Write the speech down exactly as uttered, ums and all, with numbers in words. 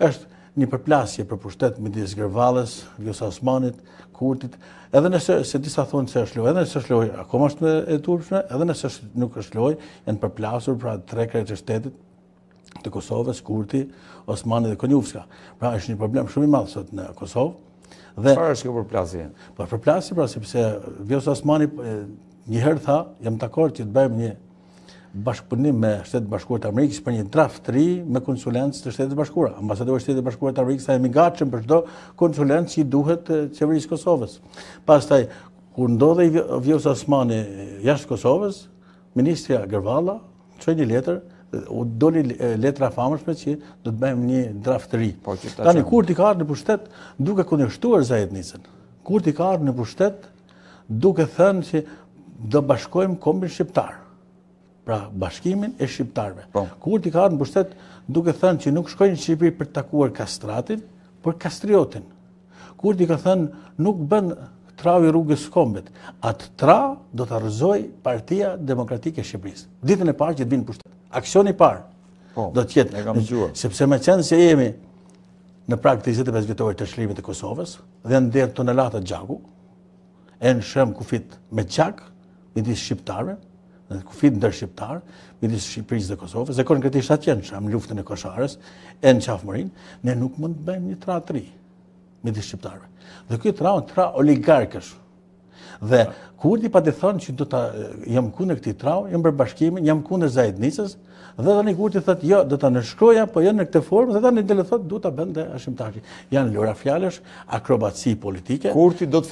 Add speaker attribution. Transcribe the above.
Speaker 1: është një përplasje për pushtet midis Gërvallës, Vjosa Osmanit, Kurtit, edhe nëse se disa thonë se është lojë, edhe nëse është lojë akoma është e turpshme, edhe nëse nuk është lojë, janë përplasur pra tre krejtë të shtetit të Kosovës, Kurti, Osmani dhe Konjufska. Pra është një problem shumë i madh sot në Kosovë.
Speaker 2: Çfarë është kjo përplasje?
Speaker 1: Po përplasje pra sepse Vjosa Osmani një herë tha, jam dakord që të bëjmë një bashkëpunim me Shtetet Bashkuara të Amerikës për një draft të ri me konsulencë të Shtetit Bashkuara. Ambasadori i Shtetit Bashkuar të Amerikës sa jemi gatshëm për çdo konsulencë që i duhet qeverisë Kosovës. Pastaj kur ndodhej Vjosa Osmani jashtë Kosovës, ministrja Gërvalla çoi një letër, u doli letra famshme që do të bëjmë një draft të ri. Tani Kurti ka ardhur në pushtet duke kundërshtuar Zajednicën. Kurti ka ardhur në pushtet duke thënë se do bashkojmë kombin shqiptar. Pra bashkimin e shqiptarëve. Kurti ka ardhur në pushtet duke thënë që nuk shkojnë në Shqipëri për të takuar kastratin, por kastriotin. Kurti ka thënë nuk bën trau i rrugës kombit. Atë tra do të arrëzoj Partia Demokratike e Shqipërisë. Ditën e parë që të vinë në pushtet. Aksioni i parë do të jetë, sepse me qenë se jemi në prag të njëzet e pesë vjetorit të çlirimit të Kosovës dhe nder tonelata gjaku, e në shëm kufit me gjak midis shqiptarëve, kufit ndër shqiptar, midis Shqipërisë dhe Kosovës, dhe konkretisht atë qenë sham në luftën e Kosharës, e në Qafmërinë, ne nuk mund të bëjmë një tra të ri midis shqiptarëve. Dhe ky tra është tra oligarkësh. Dhe Kurti pa të thonë që do ta jam kundër këtij trau, jam për bashkimin, jam kundër Zajednicës, dhe tani Kurti thotë jo, do ta ndërshkroja, po jo në këtë formë, dhe tani dele thotë du ta bënte ashimtari. Janë lora fjalësh, akrobaci politike.
Speaker 2: Kurti do të